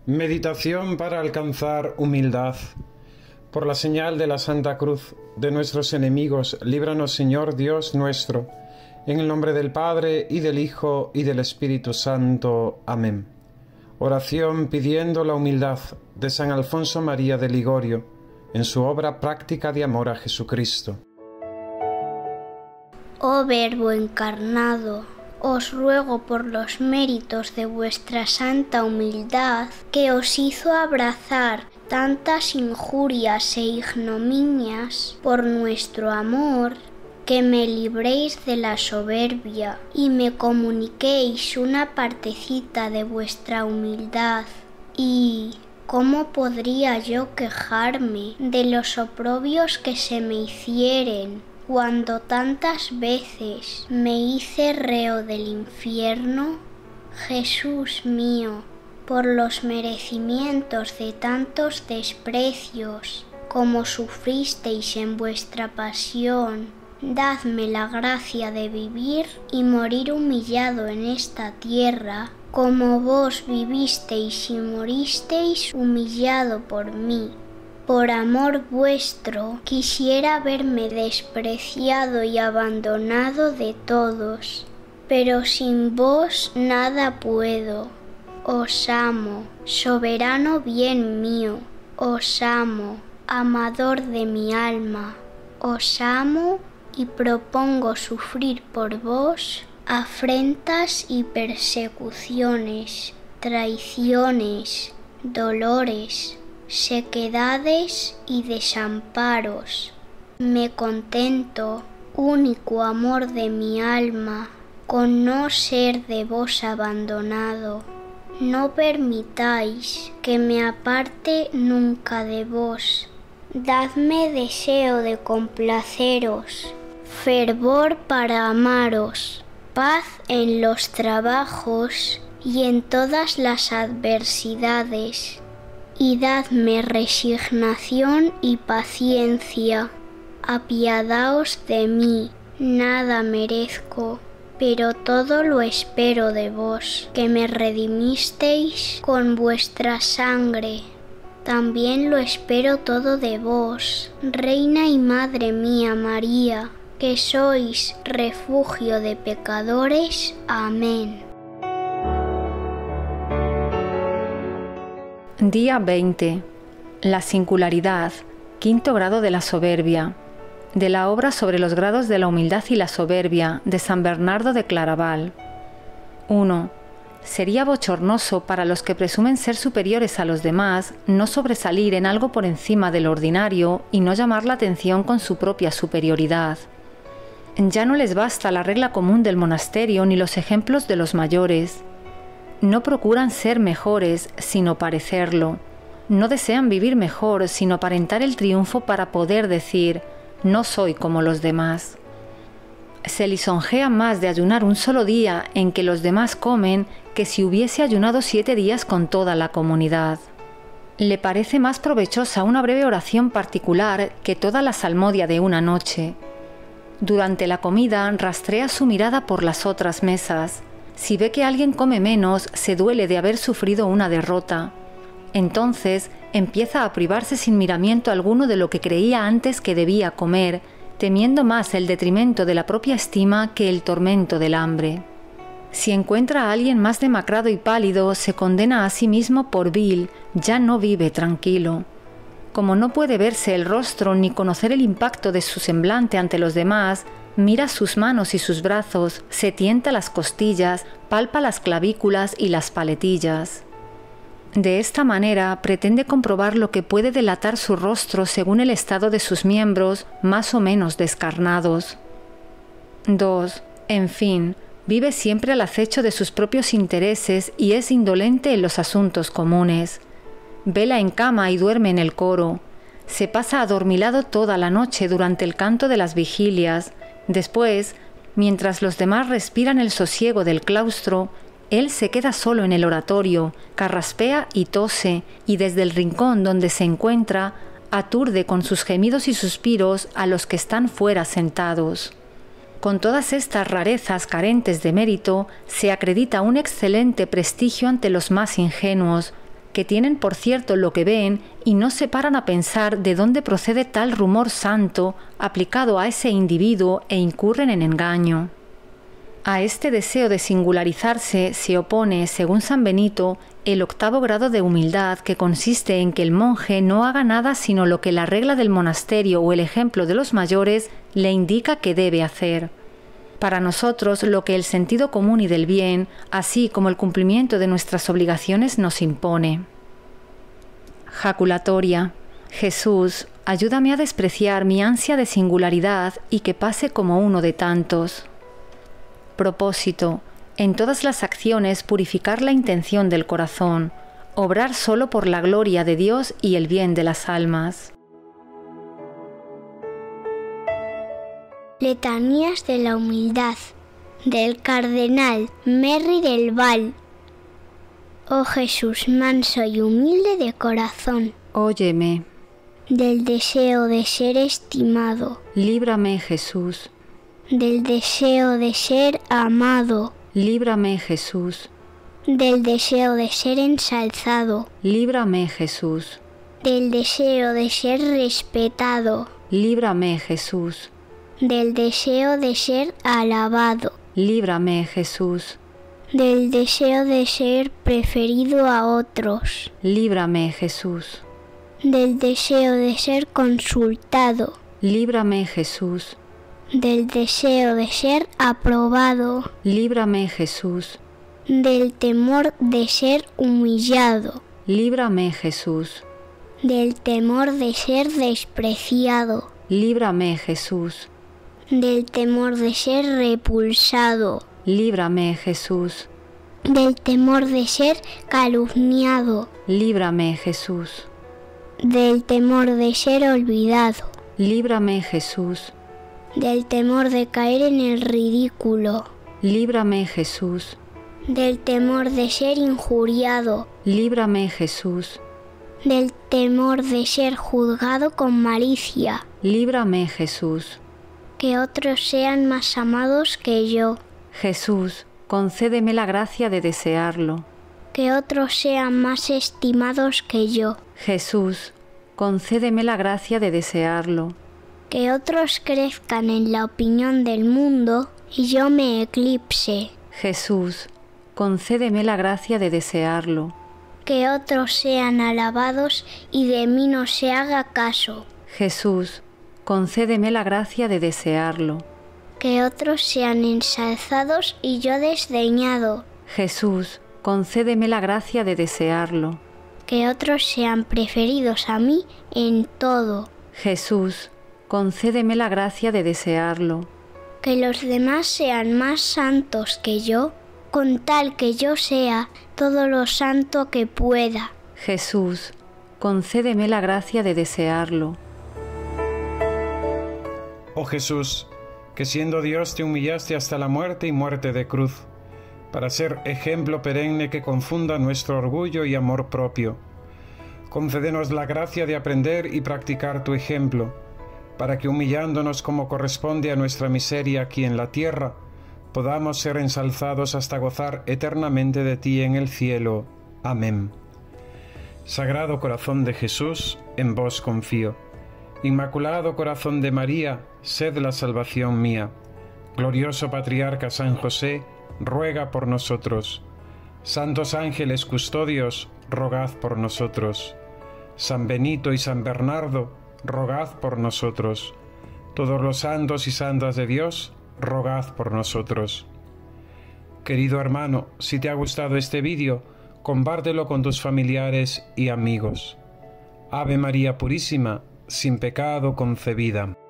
Meditación para alcanzar humildad. Por la señal de la Santa Cruz de nuestros enemigos, líbranos, Señor Dios nuestro, en el nombre del Padre, y del Hijo, y del Espíritu Santo. Amén. Oración pidiendo la humildad de San Alfonso María de Ligorio, en su obra Práctica de Amor a Jesucristo. Oh Verbo encarnado, os ruego por los méritos de vuestra santa humildad, que os hizo abrazar tantas injurias e ignominias por nuestro amor, que me libréis de la soberbia y me comuniquéis una partecita de vuestra humildad. Y ¿cómo podría yo quejarme de los oprobios que se me hicieren, cuando tantas veces me hice reo del infierno? Jesús mío, por los merecimientos de tantos desprecios como sufristeis en vuestra pasión, dadme la gracia de vivir y morir humillado en esta tierra, como vos vivisteis y moristeis humillado por mí. Por amor vuestro, quisiera verme despreciado y abandonado de todos, pero sin vos nada puedo. Os amo, soberano bien mío, os amo, amador de mi alma, os amo y propongo sufrir por vos afrentas y persecuciones, traiciones, dolores, sequedades y desamparos. Me contento, único amor de mi alma, con no ser de vos abandonado. No permitáis que me aparte nunca de vos. Dadme deseo de complaceros, fervor para amaros, paz en los trabajos y en todas las adversidades. Y dadme resignación y paciencia. Apiadaos de mí, nada merezco, pero todo lo espero de vos, que me redimisteis con vuestra sangre. También lo espero todo de vos, Reina y Madre mía María, que sois refugio de pecadores. Amén. Día 20. La singularidad, quinto grado de la soberbia. De la obra sobre los grados de la humildad y la soberbia de San Bernardo de Claraval. 1. Sería bochornoso para los que presumen ser superiores a los demás no sobresalir en algo por encima de lo ordinario y no llamar la atención con su propia superioridad. Ya no les basta la regla común del monasterio ni los ejemplos de los mayores. No procuran ser mejores, sino parecerlo. No desean vivir mejor, sino aparentar el triunfo para poder decir, no soy como los demás. Se lisonjea más de ayunar un solo día en que los demás comen que si hubiese ayunado 7 días con toda la comunidad. Le parece más provechosa una breve oración particular que toda la salmodia de una noche. Durante la comida rastrea su mirada por las otras mesas. Si ve que alguien come menos, se duele de haber sufrido una derrota. Entonces empieza a privarse sin miramiento alguno de lo que creía antes que debía comer, temiendo más el detrimento de la propia estima que el tormento del hambre. Si encuentra a alguien más demacrado y pálido, se condena a sí mismo por vil, ya no vive tranquilo. Como no puede verse el rostro ni conocer el impacto de su semblante ante los demás, mira sus manos y sus brazos, se tienta las costillas, palpa las clavículas y las paletillas. De esta manera pretende comprobar lo que puede delatar su rostro según el estado de sus miembros, más o menos descarnados. 2. En fin, vive siempre al acecho de sus propios intereses y es indolente en los asuntos comunes. Vela en cama y duerme en el coro. Se pasa adormilado toda la noche durante el canto de las vigilias. Después, mientras los demás respiran el sosiego del claustro, él se queda solo en el oratorio, carraspea y tose, y desde el rincón donde se encuentra, aturde con sus gemidos y suspiros a los que están fuera sentados. Con todas estas rarezas carentes de mérito, se acredita un excelente prestigio ante los más ingenuos, que tienen por cierto lo que ven y no se paran a pensar de dónde procede tal rumor santo aplicado a ese individuo e incurren en engaño. A este deseo de singularizarse se opone, según San Benito, el 8º grado de humildad, que consiste en que el monje no haga nada sino lo que la regla del monasterio o el ejemplo de los mayores le indica que debe hacer. Para nosotros, lo que el sentido común y del bien, así como el cumplimiento de nuestras obligaciones, nos impone. Jaculatoria. Jesús, ayúdame a despreciar mi ansia de singularidad y que pase como uno de tantos. Propósito. En todas las acciones purificar la intención del corazón, obrar solo por la gloria de Dios y el bien de las almas. Letanías de la humildad, del cardenal Merry del Val. Oh Jesús, manso y humilde de corazón, Óyeme. del deseo de ser estimado, Líbrame, Jesús. del deseo de ser amado, Líbrame, Jesús. del deseo de ser ensalzado, Líbrame, Jesús. del deseo de ser respetado, Líbrame, Jesús. del deseo de ser alabado, Líbrame, Jesús. del deseo de ser preferido a otros, Líbrame, Jesús. del deseo de ser consultado, Líbrame, Jesús. del deseo de ser aprobado, Líbrame, Jesús. del temor de ser humillado, Líbrame, Jesús. del temor de ser despreciado, Líbrame, Jesús. del temor de ser repulsado, Líbrame, Jesús. del temor de ser calumniado, Líbrame, Jesús. del temor de ser olvidado, Líbrame, Jesús. del temor de caer en el ridículo, Líbrame, Jesús. del temor de ser injuriado, Líbrame, Jesús. del temor de ser juzgado con malicia, Líbrame, Jesús. que otros sean más amados que yo, Jesús, concédeme la gracia de desearlo. que otros sean más estimados que yo, Jesús, concédeme la gracia de desearlo. que otros crezcan en la opinión del mundo y yo me eclipse, Jesús, concédeme la gracia de desearlo. que otros sean alabados y de mí no se haga caso, Jesús, concédeme la gracia de desearlo. que otros sean ensalzados y yo desdeñado, Jesús, concédeme la gracia de desearlo. que otros sean preferidos a mí en todo, Jesús, concédeme la gracia de desearlo. que los demás sean más santos que yo, con tal que yo sea todo lo santo que pueda. Jesús, concédeme la gracia de desearlo. Oh Jesús, que siendo Dios te humillaste hasta la muerte y muerte de cruz, para ser ejemplo perenne que confunda nuestro orgullo y amor propio. Concédenos la gracia de aprender y practicar tu ejemplo, para que humillándonos como corresponde a nuestra miseria aquí en la tierra, podamos ser ensalzados hasta gozar eternamente de ti en el cielo. Amén. Sagrado corazón de Jesús, en vos confío. Inmaculado corazón de María, sed la salvación mía. Glorioso patriarca San José, ruega por nosotros. Santos ángeles custodios, rogad por nosotros. San Benito y San Bernardo, rogad por nosotros. Todos los santos y santas de Dios, rogad por nosotros. Querido hermano, si te ha gustado este vídeo, compártelo con tus familiares y amigos. Ave María Purísima, sin pecado concebida.